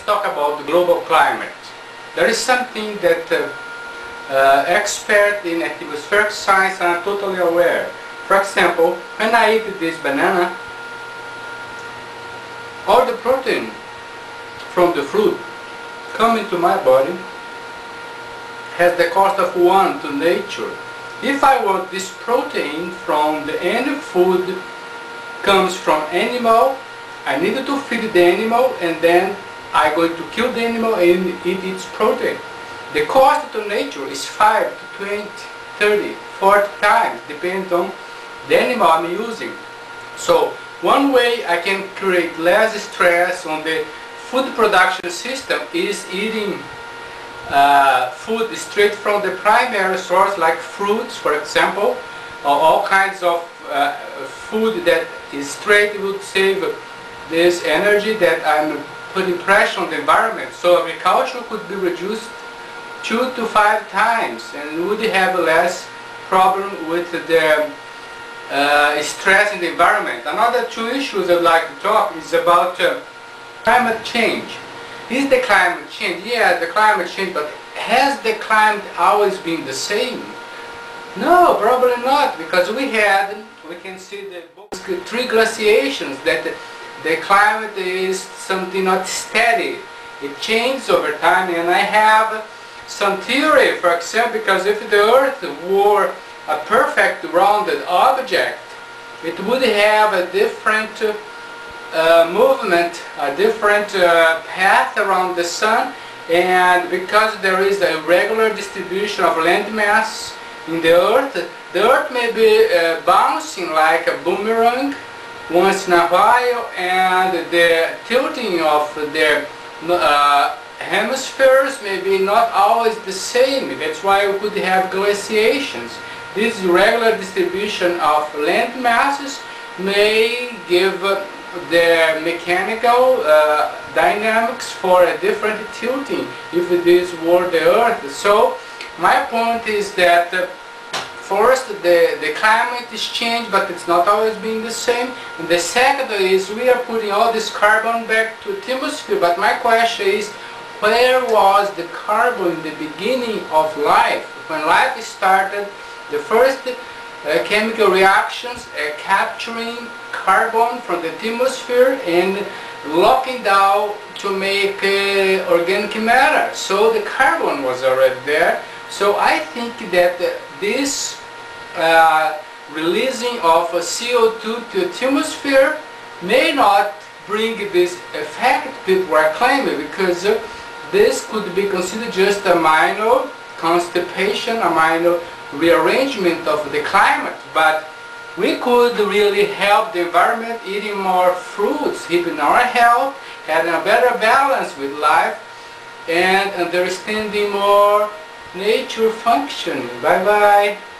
talk about the global climate. There is something that experts in atmospheric science are totally aware. For example, when I eat this banana, all the protein from the fruit coming to my body has the cost of 1 to nature. If I want this protein from any food comes from animal, I need to feed the animal and then I'm going to kill the animal and eat its protein. The cost to nature is 5 to 20, 30, 40 times, depending on the animal I'm using. So one way I can create less stress on the food production system is eating food straight from the primary source, like fruits, for example, or all kinds of food that is straight would save this energy that I'm putting pressure on the environment. So agriculture could be reduced 2 to 5 times and would have less problem with the stress in the environment. Another 2 issues I'd like to talk is about climate change. Is the climate change? Yeah, the climate change, but has the climate always been the same? No, probably not, because we can see the 3 glaciations, that the climate is something not steady. It changes over time, and I have some theory, for example, because if the Earth were a perfect rounded object, it would have a different movement, a different path around the sun, and because there is a regular distribution of landmass in the Earth may be bouncing like a boomerang once in a while, and the tilting of the hemispheres may be not always the same. That's why we could have glaciations. This regular distribution of land masses may give the mechanical dynamics for a different tilting if this were the Earth. So my point is that first, the climate is changed, but it's not always been the same. And the second is we are putting all this carbon back to the atmosphere, but my question is, where was the carbon in the beginning of life? When life started, the first chemical reactions capturing carbon from the atmosphere and locking down to make organic matter. So the carbon was already there. So I think that this releasing of CO2 to the atmosphere may not bring this effect people are claiming, because this could be considered just a minor constipation, a minor rearrangement of the climate, but we could really help the environment eating more fruits, keeping our health, having a better balance with life, and understanding more nature functioning. Bye bye.